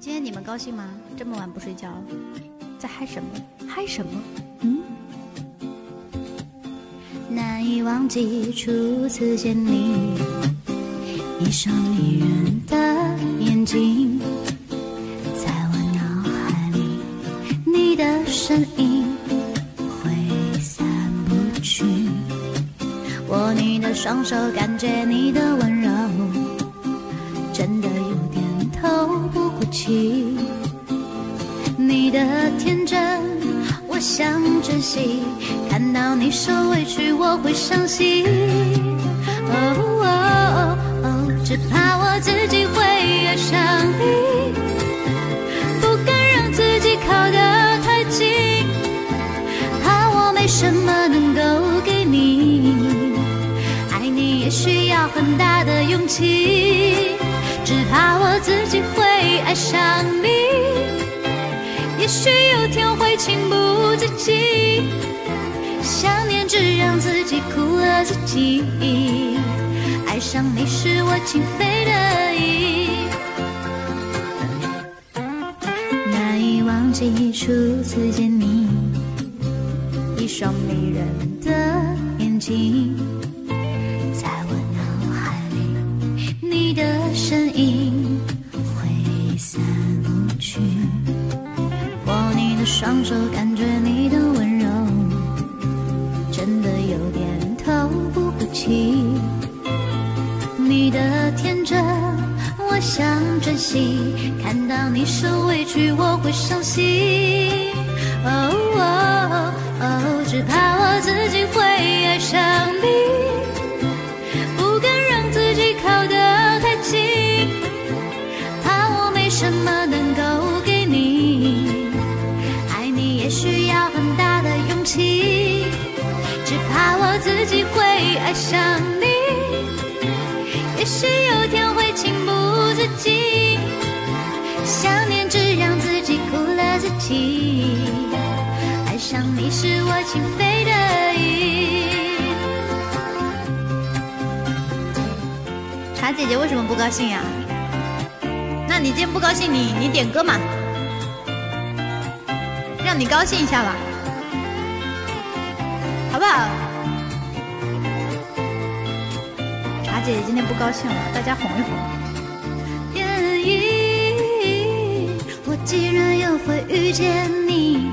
今天你们高兴吗？这么晚不睡觉，在嗨什么？嗨什么？难以忘记初次见你，一双迷人的眼睛，在我脑海里，你的身影挥散不去。握你的双手，感觉你的温柔，真的有点透不过气。你的天真我想珍惜，看到你受委屈我会伤心。只怕我自己会爱上你，不敢让自己靠得太近，怕我没什么能够给你，爱你也需要很大的勇气。只怕我自己会爱上你，也许有天会情不自禁，想念只让自己苦了自己，爱上你是我情非得已。难以忘记初次见你，一双迷人的眼睛，在我脑海里，你的身影挥散不去。握你的双手，感觉你的温柔，真的有点透不过气。你的天真我想珍惜，看到你受委屈我会伤心。只怕我自己会爱上你，不敢让自己靠得太近，怕我没什么能够给你，爱你也需要很大的勇气。只怕我自己会爱上你，也许有天会情不自禁，想念只让自己苦了自己，爱上你是我情非得已。茶姐姐为什么不高兴呀？那你今天不高兴，你点歌嘛，让你高兴一下吧，好不好？茶姐姐今天不高兴了，大家哄一哄。我既然又会遇见你，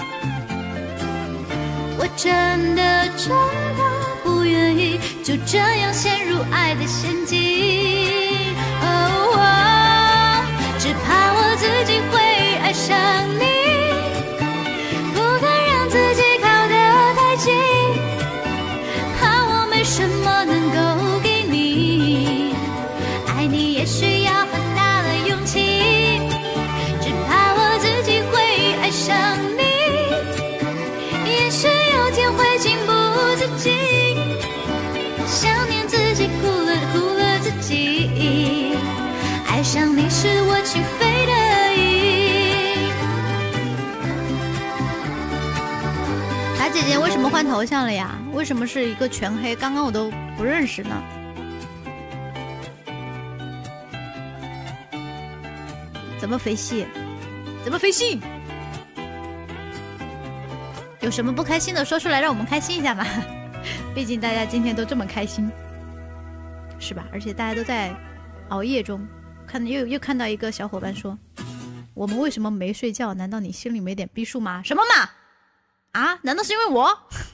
我真的不愿意就这样陷入爱的陷阱。只怕我自己会爱上你，不敢让自己靠得太近，怕我没什么能够给你，爱你也需要很大的勇气。只怕我自己会爱上你，也许有天会情不自禁，想念自己苦了自己，爱上你是我情非得已。茶姐姐为什么换头像了呀？为什么是一个全黑？刚刚我都不认识呢。怎么肥细？怎么肥细？有什么不开心的说出来，让我们开心一下嘛。毕竟大家今天都这么开心，是吧？而且大家都在熬夜中。又看到一个小伙伴说，我们为什么没睡觉？难道你心里没点逼数吗？什么嘛？啊？难道是因为我？